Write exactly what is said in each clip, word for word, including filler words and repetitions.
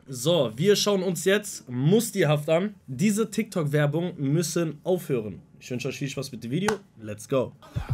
So, wir schauen uns jetzt Mustihaft an. Diese TikTok-Werbung müssen aufhören. Ich wünsche euch viel Spaß mit dem Video. Let's go.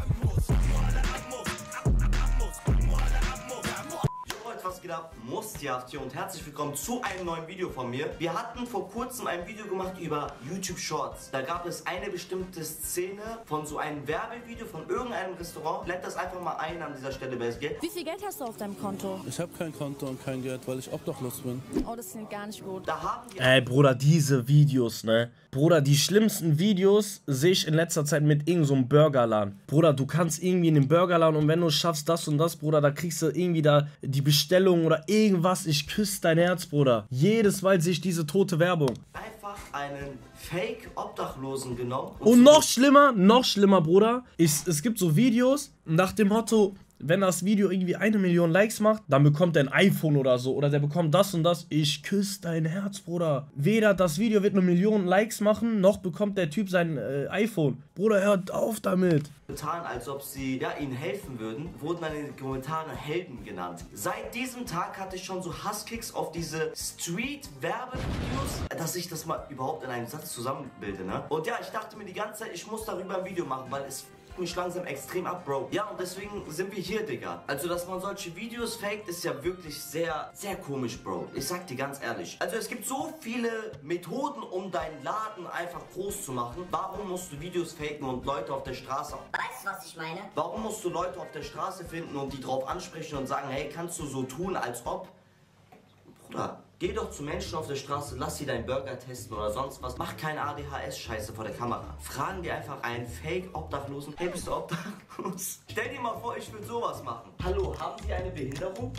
Was geht ab? Mustihaft hier und herzlich willkommen zu einem neuen Video von mir. Wir hatten vor kurzem ein Video gemacht über YouTube Shorts. Da gab es eine bestimmte Szene von so einem Werbevideo von irgendeinem Restaurant. Blend das einfach mal ein an dieser Stelle, wer es geht. Wie viel Geld hast du auf deinem Konto? Ich habe kein Konto und kein Geld, weil ich obdachlos bin. Oh, das klingt gar nicht gut. Da haben wir Ey, Bruder, diese Videos, ne? Bruder, die schlimmsten Videos sehe ich in letzter Zeit mit irgend so einem Burgerladen. Bruder, du kannst irgendwie in den Burgerladen und wenn du schaffst das und das, Bruder, da kriegst du irgendwie da die Bestellung oder irgendwas. Ich küsse dein Herz, Bruder. Jedes Mal sehe ich diese tote Werbung. einfach einen Fake-Obdachlosen genommen. Und, Und noch schlimmer, noch schlimmer, Bruder, ist, es gibt so Videos nach dem Motto, wenn das Video irgendwie eine Million Likes macht, dann bekommt er ein iPhone oder so. Oder der bekommt das und das. Ich küsse dein Herz, Bruder. Weder das Video wird eine Million Likes machen, noch bekommt der Typ sein äh, iPhone. Bruder, hört auf damit. getan, als ob sie ja, ihnen helfen würden, wurden dann in den Kommentaren Helden genannt. Seit diesem Tag hatte ich schon so Hasskicks auf diese Street-Werbevideos, dass ich das mal überhaupt in einem Satz zusammenbilde, ne? Und ja, ich dachte mir die ganze Zeit, ich muss darüber ein Video machen, weil es mich langsam extrem ab, Bro. Ja, und deswegen sind wir hier, Digga. Also, dass man solche Videos faked, ist ja wirklich sehr, sehr komisch, Bro. Ich sag dir ganz ehrlich. Also, es gibt so viele Methoden, um deinen Laden einfach groß zu machen. Warum musst du Videos faken und Leute auf der Straße... Weißt du, was ich meine? Warum musst du Leute auf der Straße finden und die drauf ansprechen und sagen, hey, kannst du so tun, als ob... Bruder, geh doch zu Menschen auf der Straße, lass sie deinen Burger testen oder sonst was. Mach keine A D H S-Scheiße vor der Kamera. Fragen dir einfach einen Fake-Obdachlosen, hey, bist du obdachlos? Stell dir mal vor, ich würde sowas machen. Hallo, haben Sie eine Behinderung?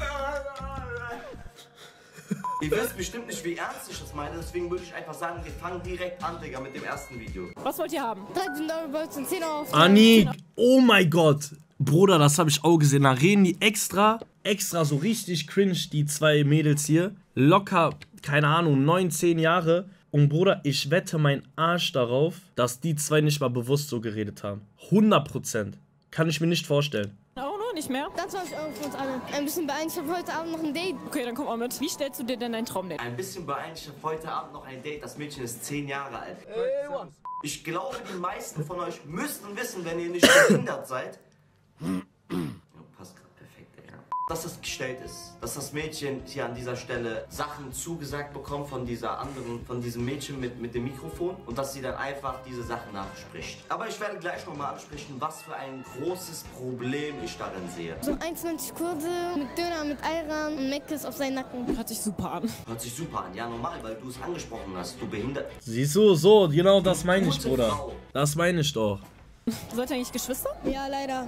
Ihr wisst bestimmt nicht, wie ernst ich das meine, deswegen würde ich einfach sagen, wir fangen direkt an, Digga, mit dem ersten Video. Was wollt ihr haben? dreizehn Euro und zehn Euro. Anni, oh mein Gott. Bruder, das habe ich auch gesehen. Da reden die extra, extra so richtig cringe, die zwei Mädels hier. Locker, keine Ahnung, neun, zehn Jahre. Und Bruder, ich wette meinen Arsch darauf, dass die zwei nicht mal bewusst so geredet haben. hundert Prozent. Kann ich mir nicht vorstellen. Auch noch nicht mehr? Das war ich auch für uns alle. Ein bisschen beeilt. Ich habe heute Abend noch ein Date. Okay, dann komm mal mit. Wie stellst du dir denn dein Traumdate? Ein bisschen beeilt, ich habe heute Abend noch ein Date. Das Mädchen ist zehn Jahre alt. Ich glaube, die meisten von euch müssten wissen, wenn ihr nicht behindert seid. Ja, passt gerade perfekt, ey. Dass das gestellt ist. Dass das Mädchen hier an dieser Stelle Sachen zugesagt bekommt von dieser anderen, von diesem Mädchen mit, mit dem Mikrofon und dass sie dann einfach diese Sachen nachspricht. Aber ich werde gleich nochmal ansprechen, was für ein großes Problem ich darin sehe. So einundzwanzig Kurse mit Döner, mit Ayran und Meckes auf seinen Nacken. Hört sich super an. Hört sich super an. Ja, normal, weil du es angesprochen hast. Du behindert. Siehst du, so, genau das meine ich, Gute Bruder. Frau. Das meine ich doch. Seid ihr eigentlich Geschwister? Ja, leider.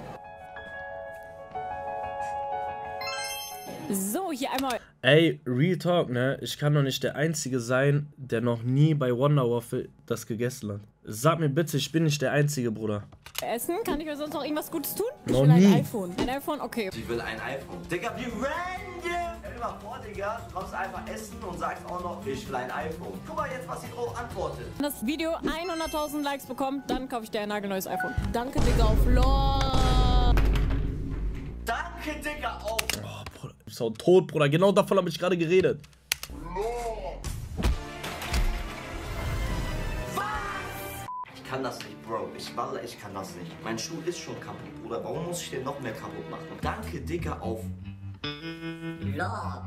So, hier einmal. Ey, Real Talk, ne? Ich kann doch nicht der Einzige sein, der noch nie bei Wonder Waffle das gegessen hat. Sag mir bitte, ich bin nicht der Einzige, Bruder. Essen? Kann ich mir sonst noch irgendwas Gutes tun? Ich Noch will ein nie. iPhone. Ein iPhone, okay. Sie will ein iPhone. Digga, wie random! Stell dir mal vor, Digga, du kommst einfach essen und sagst auch noch, ich will ein iPhone. Guck mal jetzt, was sie drauf antwortet. Wenn das Video hunderttausend Likes bekommt, dann kaufe ich dir ein nagelneues iPhone. Danke, Digga, auf LOL. Danke, Digga, auf. Oh, Bruder, du bist auch tot, Bruder. Genau davon habe ich gerade geredet. Ich kann das nicht, Bro. Ich walle, ich kann das nicht. Mein Stuhl ist schon kaputt, Bruder. Warum muss ich den noch mehr kaputt machen? Danke, Digga, auf. Vlog.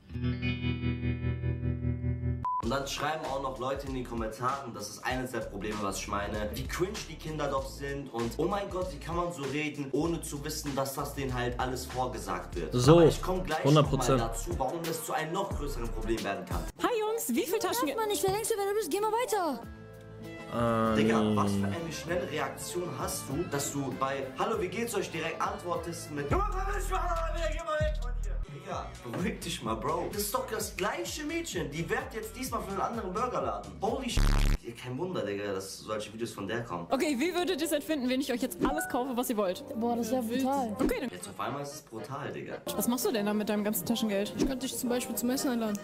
Und dann schreiben auch noch Leute in den Kommentaren, das ist eines der Probleme, was ich meine, wie cringe die Kinder doch sind und oh mein Gott, wie kann man so reden, ohne zu wissen, dass das denen halt alles vorgesagt wird. So, aber ich komme gleich hundert noch mal Prozent. dazu, warum das zu einem noch größeren Problem werden kann. Hi Jungs, wie viel Taschen... Darf man nicht, wer denkst du, wer du bist? Geh mal weiter. Digga, Ähm, was für eine schnelle Reaktion hast du, dass du bei Hallo, wie geht's euch direkt antwortest mit Digga, beruhig dich mal, Bro. Das ist doch das gleiche Mädchen. Die werbt jetzt diesmal für einen anderen Burgerladen. Holy shit. Kein Wunder, Digga, dass solche Videos von der kommen. Okay, wie würdet ihr es empfinden, wenn ich euch jetzt alles kaufe, was ihr wollt? Boah, das ist ja brutal. Okay, dann... Jetzt auf einmal ist es brutal, Digga. Was machst du denn da mit deinem ganzen Taschengeld? Ich könnte dich zum Beispiel zum Essen einladen.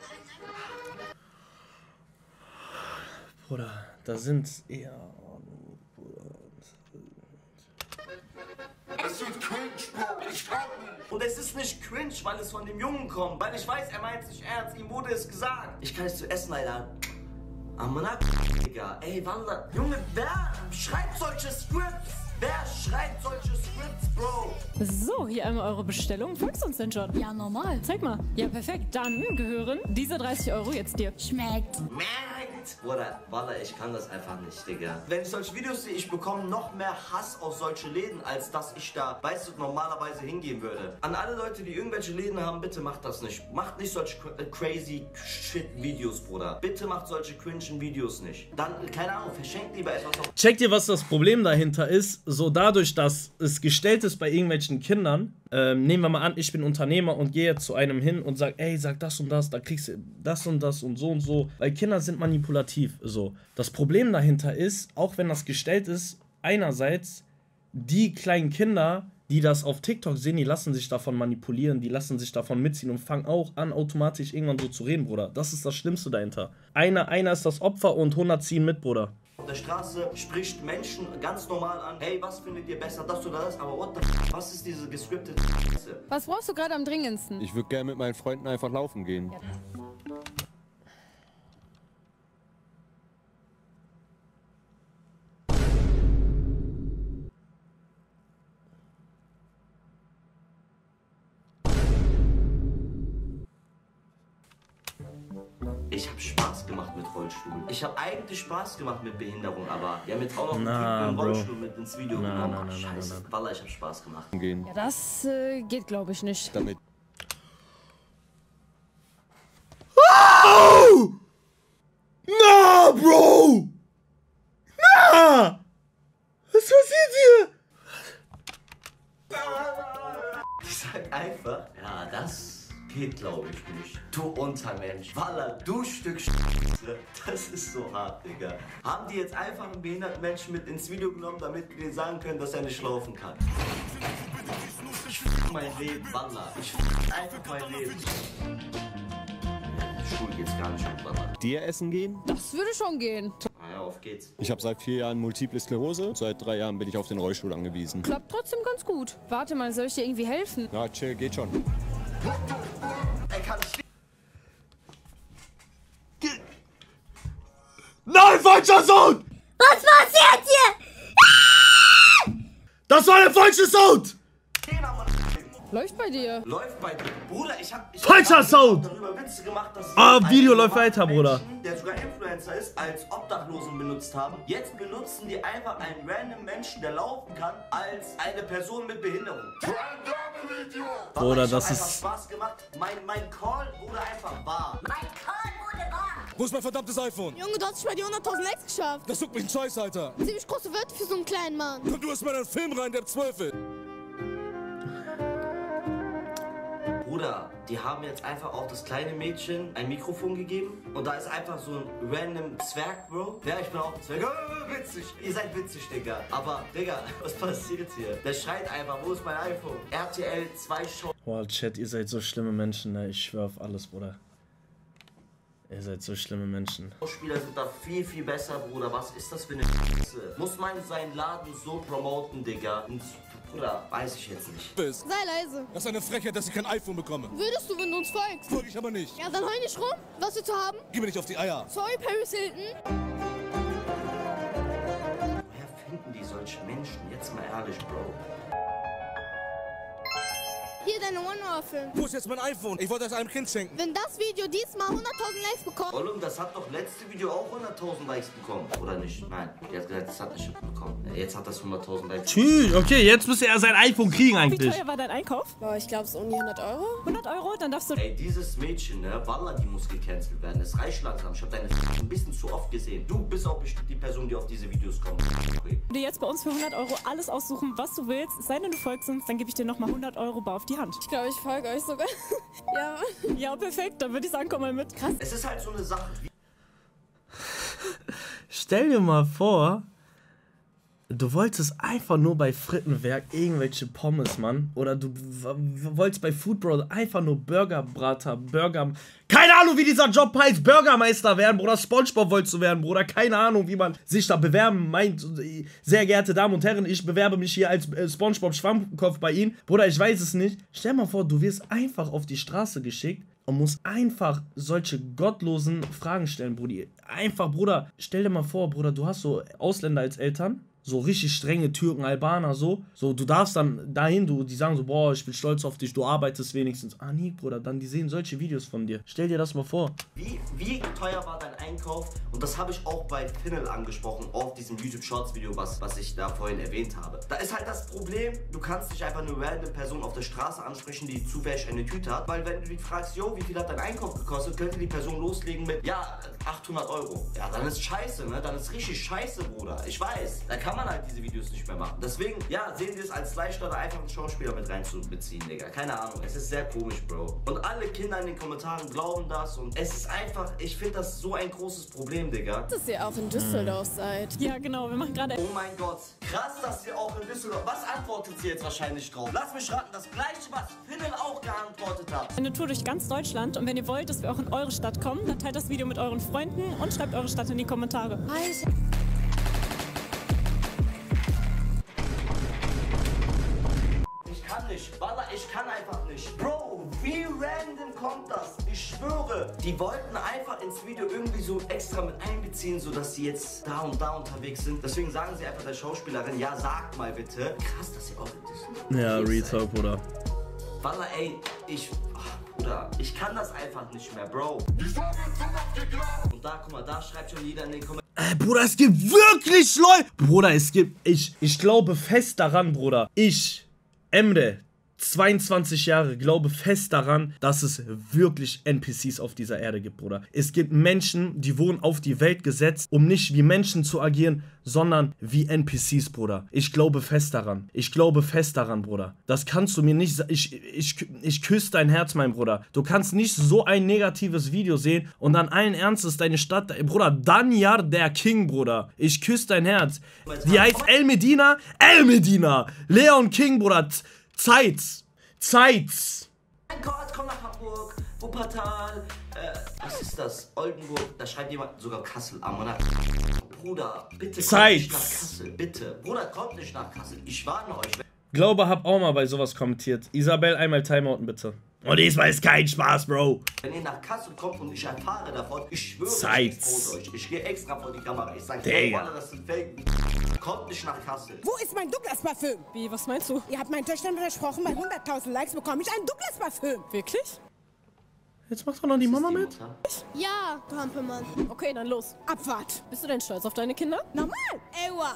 Bruder, da sind eher... Es wird cringe, Bro. Ich kann nicht. Und es ist nicht cringe, weil es von dem Jungen kommt. Weil ich weiß, er meint es nicht ernst. Ihm wurde es gesagt. Ich kann es zu essen einladen. Amanak, Digga. Ey, Wanda. Junge, wer schreibt solche Scripts? Wer schreibt solche Scripts, Bro? So, hier einmal eure Bestellung. Folgst uns denn schon? Ja, normal. Zeig mal. Ja, perfekt. Dann gehören diese dreißig Euro jetzt dir. Schmeckt. Merkt! Bruder, Walla, ich kann das einfach nicht, Digga. Wenn ich solche Videos sehe, ich bekomme noch mehr Hass auf solche Läden, als dass ich da, weißt du, normalerweise hingehen würde. An alle Leute, die irgendwelche Läden haben, bitte macht das nicht. Macht nicht solche crazy Shit-Videos, Bruder. Bitte macht solche cringen Videos nicht. Dann, keine Ahnung, verschenkt lieber etwas auf... Checkt ihr, was das Problem dahinter ist? So dadurch, dass es gestellt ist bei irgendwelchen Kindern, ähm, nehmen wir mal an, ich bin Unternehmer und gehe jetzt zu einem hin und sag, ey, sag das und das, da kriegst du das und das und so und so. Weil Kinder sind manipulativ, so. Das Problem dahinter ist, auch wenn das gestellt ist, einerseits, die kleinen Kinder, die das auf TikTok sehen, die lassen sich davon manipulieren, die lassen sich davon mitziehen und fangen auch an, automatisch irgendwann so zu reden, Bruder. Das ist das Schlimmste dahinter. Einer, einer ist das Opfer und hundert ziehen mit, Bruder. Auf der Straße spricht Menschen ganz normal an. Hey, was findet ihr besser, das oder das? Aber what the f***, was ist diese gescriptete Scheiße? Was brauchst du gerade am dringendsten? Ich würde gerne mit meinen Freunden einfach laufen gehen. Ja. Ich habe Spaß gemacht mit Rollstuhl. Ich habe eigentlich Spaß gemacht mit Behinderung, aber wir haben jetzt auch noch einen Na, Typen im Bro. Rollstuhl mit ins Video Na, genommen. na, na, na, Scheiße, na, na. Wallah, ich habe Spaß gemacht. Gehen. Ja, das äh, geht, glaube ich, nicht. Damit. Oh! Na, Bro! Na! Was passiert hier? Ich sag einfach, ja, das geht, glaube ich, nicht. Du Untermensch. Wallah, du Stück Scheiße. Das ist so hart, Digga. Haben die jetzt einfach einen behinderten Menschen mit ins Video genommen, damit wir denen sagen können, dass er nicht laufen kann? Ich f*** mein Leben, Wallah. Ich f*** einfach mein Leben. Schule geht's gar nicht um, Wallah. Dir essen gehen? Das würde schon gehen. Na ja, auf geht's. Ich habe seit vier Jahren Multiple Sklerose. Seit drei Jahren bin ich auf den Rollstuhl angewiesen. Klappt trotzdem ganz gut. Warte mal, soll ich dir irgendwie helfen? Ja, chill, geht schon. Er kann nicht. Nein, falscher Sound! Was passiert hier? Das war der falsche Sound! Läuft bei dir. Läuft bei dir. Bruder, ich hab... Ich Falscher hab Sound! darüber Witze gemacht, dass... Ah, ein Video läuft normaler weiter, Bruder. Menschen, der sogar Influencer ist, als Obdachlosen benutzt haben. Jetzt benutzen die einfach einen random Menschen, der laufen kann, als eine Person mit Behinderung. Bruder, Ich hab das einfach ist... Spaß gemacht. Mein, mein Call wurde einfach wahr. Wo ist mein verdammtes iPhone? Junge, du hast nicht mal die hunderttausend Likes geschafft. Das juckt mich ein Scheiß, Alter. Ziemlich große Wörter für so einen kleinen Mann. Komm du erst mal in den Film rein, der zwölf ist. Bruder, die haben jetzt einfach auch das kleine Mädchen ein Mikrofon gegeben und da ist einfach so ein random Zwerg, Bro. Ja, ich bin auch ein Zwerg. Oh, witzig. Ihr seid witzig, Digga. Aber, Digga, was passiert hier? Der schreit einfach, wo ist mein iPhone? R T L zwei Show. Boah, Chat, ihr seid so schlimme Menschen, ne? Ich schwör auf alles, Bruder. Ihr seid so schlimme Menschen. Spieler sind da viel, viel besser, Bruder. Was ist das für eine Scheiße? Muss man seinen Laden so promoten, Digga? Und, Bruder, weiß ich jetzt nicht. Bist. Sei leise. Das ist eine Frechheit, dass ich kein iPhone bekomme. Würdest du, wenn du uns folgst? Folge ich aber nicht. Ja, dann heul nicht rum. Was willst du haben? Geh mir nicht auf die Eier. Sorry, Paris Hilton. Woher finden die solche Menschen? Jetzt mal ehrlich, Bro. Hier deine One-Hour-Film. Wo ist jetzt mein iPhone? Ich wollte es einem Kind schenken. Wenn das Video diesmal hunderttausend Likes bekommt, Ollum, das hat doch letzte Video auch hunderttausend Likes bekommen, oder nicht? Nein, die hat gesagt, das hat nicht bekommen. Jetzt hat das hunderttausend Likes. Tschüss, okay, jetzt müsste er sein iPhone kriegen Wie eigentlich. teuer war dein Einkauf? Boah, ich glaube, es ist um die hundert Euro. hundert Euro? Dann darfst du... Ey, dieses Mädchen, ne, Wallah, die muss gecancelt werden. Es reicht langsam. Ich hab deine F ein bisschen zu oft gesehen. Du bist auch bestimmt die Person, die auf diese Videos kommt. Okay. dir jetzt bei uns für hundert Euro alles aussuchen, was du willst. Es sei denn, du folgst uns, dann gebe ich dir nochmal hundert Euro bar auf die Hand. Ich glaube, ich folge euch sogar. Ja, Mann. Ja, perfekt. Dann würde ich sagen, komm mal mit. Krass. Es ist halt so eine Sache. Wie Stell dir mal vor, Du wolltest einfach nur bei Frittenwerk irgendwelche Pommes, Mann. Oder du wolltest bei Food Bro einfach nur Burgerbrater, Burger... Keine Ahnung, wie dieser Job heißt. Burgermeister werden, Bruder. SpongeBob wolltest du werden, Bruder. Keine Ahnung, wie man sich da bewerben meint. Sehr geehrte Damen und Herren, ich bewerbe mich hier als äh, SpongeBob Schwammkopf bei Ihnen. Bruder, ich weiß es nicht. Stell mal vor, du wirst einfach auf die Straße geschickt und musst einfach solche gottlosen Fragen stellen, Brudi. Einfach, Bruder, stell dir mal vor, Bruder, du hast so Ausländer als Eltern. So richtig strenge Türken, Albaner, so. So, du darfst dann dahin, du, die sagen so, boah, ich bin stolz auf dich, du arbeitest wenigstens. Ah, nee, Bruder, dann die sehen solche Videos von dir. Stell dir das mal vor. Wie, wie teuer war dein Einkauf? Und das habe ich auch bei Finnel angesprochen, auf diesem YouTube-Shorts-Video, was, was ich da vorhin erwähnt habe. Da ist halt das Problem, du kannst nicht einfach eine random Person auf der Straße ansprechen, die zufällig eine Tüte hat. Weil wenn du die fragst, yo, wie viel hat dein Einkauf gekostet, könnte die Person loslegen mit, ja, achthundert Euro. Ja, dann ist scheiße, ne? Dann ist richtig scheiße, Bruder. Ich weiß. Da kann man halt diese Videos nicht mehr machen. Deswegen, ja, sehen wir es als leichter, da einfach einen Schauspieler mit reinzubeziehen, Digga. Keine Ahnung. Es ist sehr komisch, Bro. Und alle Kinder in den Kommentaren glauben das und es ist einfach, ich finde das so ein großes Problem, Digga. Dass ihr auch in Düsseldorf seid. Ja, genau, wir machen gerade... Oh mein Gott. Krass, dass ihr auch in Düsseldorf... Was antwortet sie jetzt wahrscheinlich drauf? Lass mich raten, das gleiche, was Finnel auch geantwortet hat. eine Tour durch ganz Deutschland und wenn ihr wollt, dass wir auch in eure Stadt kommen, dann teilt das Video mit euren Freunden und schreibt eure Stadt in die Kommentare. Hi. Ich kann nicht. Wallah, ich kann einfach nicht. Bro, wie random kommt das? Ich schwöre. Die wollten einfach ins Video irgendwie so extra mit einbeziehen, sodass sie jetzt da und da unterwegs sind. Deswegen sagen sie einfach der Schauspielerin, ja, sagt mal bitte. Krass, dass sie auch in Ja, Retalk, Bruder. Wallah, ey, ich... Ach, Bruder, ich kann das einfach nicht mehr, Bro. Und da, guck mal, da schreibt schon jeder in den Kommentaren. Äh, Bruder, es gibt wirklich Leute. Bruder, es gibt... Ich, ich glaube fest daran, Bruder. Ich, Emre, zweiundzwanzig Jahre, glaube fest daran, dass es wirklich N P Cs auf dieser Erde gibt, Bruder. Es gibt Menschen, die wurden auf die Welt gesetzt, um nicht wie Menschen zu agieren, sondern wie N P Cs, Bruder. Ich glaube fest daran. Ich glaube fest daran, Bruder. Das kannst du mir nicht sagen. Ich, ich, ich küsse dein Herz, mein Bruder. Du kannst nicht so ein negatives Video sehen und dann allen Ernstes deine Stadt... Bruder, Danyar der King, Bruder. Ich küsse dein Herz. Die heißt El Medina. El Medina. Leon King, Bruder. Zeit. Zeit. Mein Gott, komm nach Hamburg. Wuppertal. Äh, was ist das? Oldenburg. Da schreibt jemand sogar Kassel. Amona. Bruder, bitte Zeit. kommt nicht nach Kassel. Bitte. Bruder, kommt nicht nach Kassel. Ich warne euch. Glaube, hab auch mal bei sowas kommentiert. Isabel, einmal Timeouten bitte. Und diesmal ist kein Spaß, Bro. Wenn ihr nach Kassel kommt und ich erfahre davon, ich schwöre, Zeit. ich expose euch. Ich gehe extra vor die Kamera. Ich sage, Digga. das ist fake. Kommt nicht nach Kassel. Wo ist mein Douglas-Parfüm? Wie, was meinst du? Ihr habt meinen Töchtern versprochen, bei hunderttausend Likes bekomme ich ein Douglas-Parfüm. Wirklich? Jetzt macht doch noch die Mama mit. Ja, Trampelmann. Okay, dann los. Abfahrt. Bist du denn stolz auf deine Kinder? Normal. Ewa.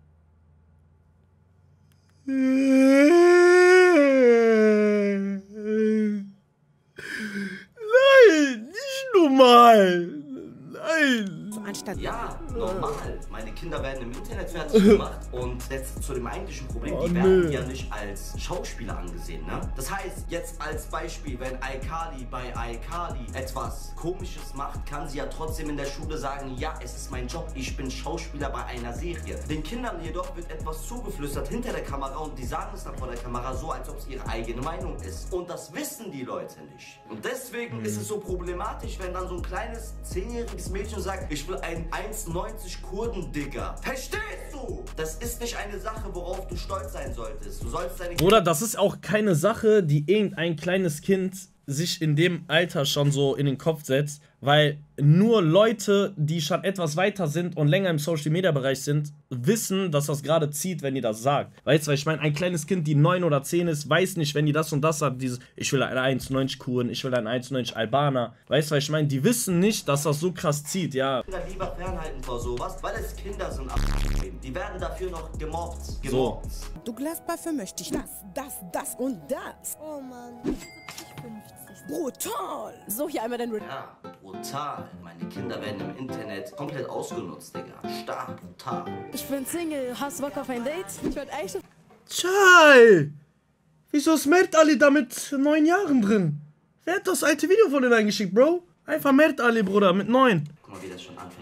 Nein, nicht normal. Nein. Anstatt Ja, normal. Meine Kinder werden im Internet fertig gemacht und jetzt zu dem eigentlichen Problem, Oh, die werden nö. ja nicht als Schauspieler angesehen, ne? Das heißt, jetzt als Beispiel, wenn iCarly bei iCarly etwas Komisches macht, kann sie ja trotzdem in der Schule sagen, ja, es ist mein Job, ich bin Schauspieler bei einer Serie. Den Kindern jedoch wird etwas zugeflüstert hinter der Kamera und die sagen es dann vor der Kamera so, als ob es ihre eigene Meinung ist. Und das wissen die Leute nicht. Und deswegen ist es so problematisch, wenn dann so ein kleines zehnjähriges Mädchen sagt, ich will einen eins neunzig Kurden, Digga. Verstehst du? Das ist nicht eine Sache, worauf du stolz sein solltest. Du sollst deine... Bruder, das ist auch keine Sache, die irgendein kleines Kind sich in dem Alter schon so in den Kopf setzt, weil nur Leute, die schon etwas weiter sind und länger im Social-Media-Bereich sind, wissen, dass das gerade zieht, wenn die das sagt. Weißt du, weil ich meine, ein kleines Kind, die neun oder zehn ist, weiß nicht, wenn die das und das sagt, dieses, ich will einen eins neunzig Kuren, ich will einen eins neunzig Albaner. Weißt du, weil ich meine, die wissen nicht, dass das so krass zieht, ja. Kinder lieber fernhalten vor sowas, weil es Kinder sind. Die werden dafür noch gemobbt. gemobbt. So. Douglas-Parfüm möchte ich das, das, das und das. Oh Mann. Brutal. So, hier einmal dein Re Ja, brutal. Meine Kinder werden im Internet komplett ausgenutzt, Digga. Stark, brutal. Ich bin Single. Hast du Bock auf ein Date? Ich würde eigentlich... Chai! Wieso ist Mert Ali da mit neun Jahren drin? Wer hat das alte Video von denen eingeschickt, Bro? Einfach Mert Ali, Bruder, mit neun. Guck mal, wie das schon anfängt.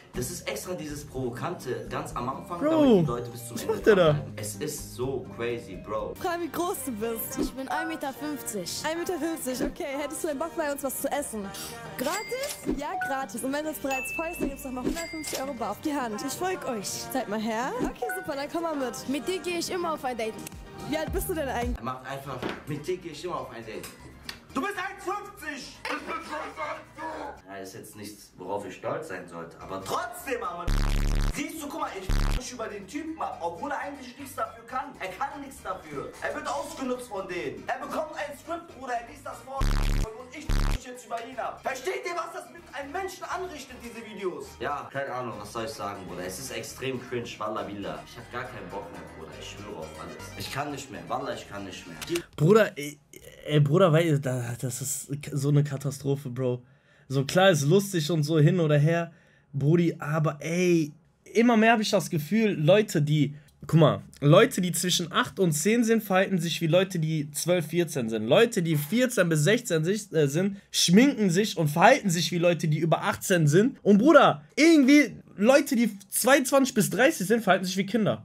Das ist extra dieses Provokante ganz am Anfang, Bro, damit die Leute bis zum was Ende macht der da? dranbleiben. Es ist so crazy, Bro. Frag, wie groß du bist. Ich bin ein Meter fünfzig. ein Meter fünfzig, okay. Hättest du einen Bock, bei uns was zu essen? Gratis? Ja, gratis. Und wenn du es bereits freust, dann gibt's noch mal hundertfünfzig Euro bar auf die Hand. Ich folge euch. Zeig mal her. Okay, super, dann komm mal mit. Mit dir gehe ich immer auf ein Date. Wie alt bist du denn eigentlich? Er macht einfach, mit dir gehe ich immer auf ein Date. Du bist eins fünfzig! Ja, ist jetzt nichts, worauf ich stolz sein sollte. Aber trotzdem, Mann. Siehst du, guck mal, ich mich über den Typen ab, obwohl er eigentlich nichts dafür kann. Er kann nichts dafür. Er wird ausgenutzt von denen. Er bekommt ein Skript, Bruder, er liest das vor. Und ich mich jetzt über ihn ab. Versteht ihr, was das mit einem Menschen anrichtet, diese Videos? Ja, keine Ahnung, was soll ich sagen, Bruder. Es ist extrem cringe, Wallah Billah. Ich hab gar keinen Bock mehr, Bruder. Ich schwöre auf alles. Ich kann nicht mehr, Wallah, ich kann nicht mehr. Bruder, ey, ey Bruder, weil das ist so eine Katastrophe, Bro. So klar ist lustig und so hin oder her, Brudi, aber ey, immer mehr habe ich das Gefühl, Leute, die, guck mal, Leute, die zwischen acht und zehn sind, verhalten sich wie Leute, die zwölf, vierzehn sind. Leute, die vierzehn bis sechzehn sind, schminken sich und verhalten sich wie Leute, die über achtzehn sind. Und Bruder, irgendwie Leute, die zweiundzwanzig bis dreißig sind, verhalten sich wie Kinder.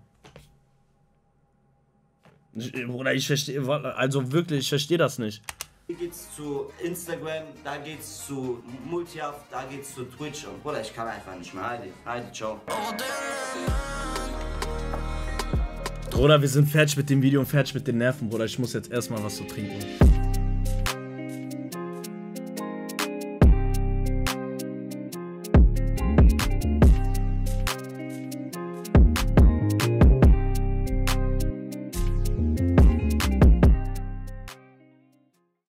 Bruder, ich verstehe, also wirklich, ich verstehe das nicht. Hier geht's zu Instagram, da geht's zu Multiaff, da geht's zu Twitch und Bruder, ich kann einfach nicht mehr. Heidi, Heidi, ciao. Bruder, wir sind fertig mit dem Video und fertig mit den Nerven, Bruder. Ich muss jetzt erstmal was zu trinken.